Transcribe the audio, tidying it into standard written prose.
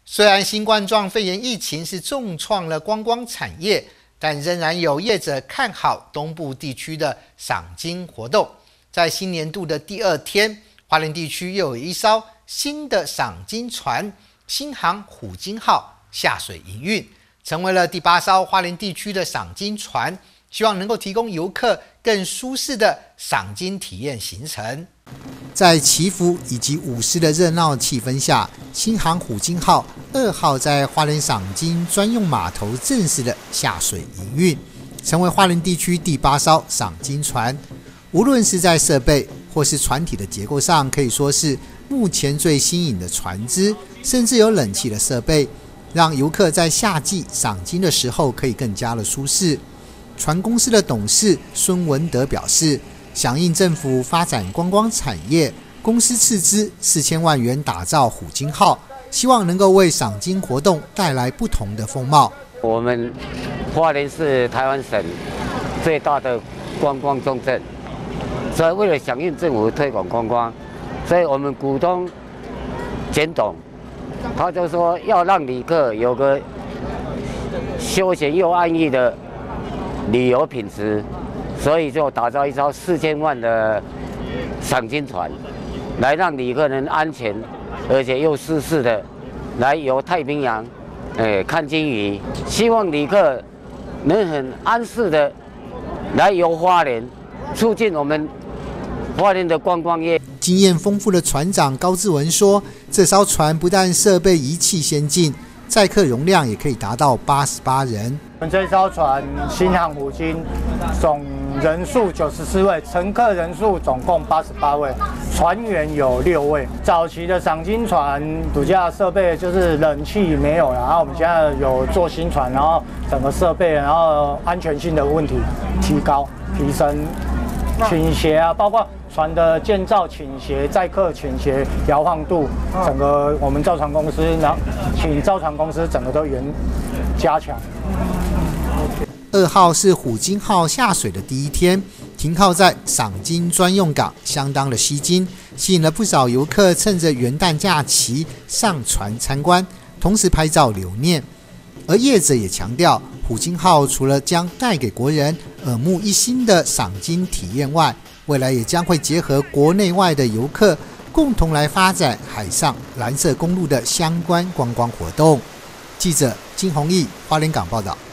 虽然新冠状肺炎疫情是重创了观光产业，但仍然有业者看好东部地区的赏金活动。在新年度的第2天，花莲地区又有一艘新的赏金船“新航虎鲸号”下水营运，成为了第8艘花莲地区的赏金船，希望能够提供游客更舒适的赏金体验行程。在祈福以及舞狮的热闹气氛下，新航虎鲸号2号在花莲赏金专用码头正式的下水营运，成为花莲地区第8艘赏金船。无论是在设备或是船体的结构上，可以说是目前最新颖的船只，甚至有冷气的设备，让游客在夏季赏金的时候可以更加的舒适。船公司的董事孙文德表示，响应政府发展观光产业，公司斥资4000万元打造虎鲸号，希望能够为赏金活动带来不同的风貌。 我们花莲是台湾省最大的观光重镇，所以为了响应政府推广观光，所以我们股东简董他就说要让旅客有个休闲又安逸的旅游品质。所以就打造一艘4000万的赏金船，来让旅客能安全而且又舒适的来游太平洋，看鲸鱼。希望旅客能很安适的来游花莲，促进我们花莲的观光业。 经验丰富的船长高志文说，这艘船不但设备仪器先进，载客容量也可以达到88人。 我们这艘船新航虎鲸总人数94位，乘客人数总共88位，船员有6位。早期的赏金船度假设备就是冷气没有，然后我们现在有做新船，然后整个设备，然后安全性的问题提升，倾斜啊，包括船的建造倾斜、载客倾斜、摇晃度，整个我们造船公司，然后请造船公司整个都加强。 2号是虎鲸号下水的第1天，停靠在赏金专用港，相当的吸睛，吸引了不少游客趁着元旦假期上船参观，同时拍照留念。而业者也强调，虎鲸号除了将带给国人耳目一新的赏金体验外，未来也将会结合国内外的游客，共同来发展海上蓝色公路的相关观光活动。记者金弘毅花莲港报道。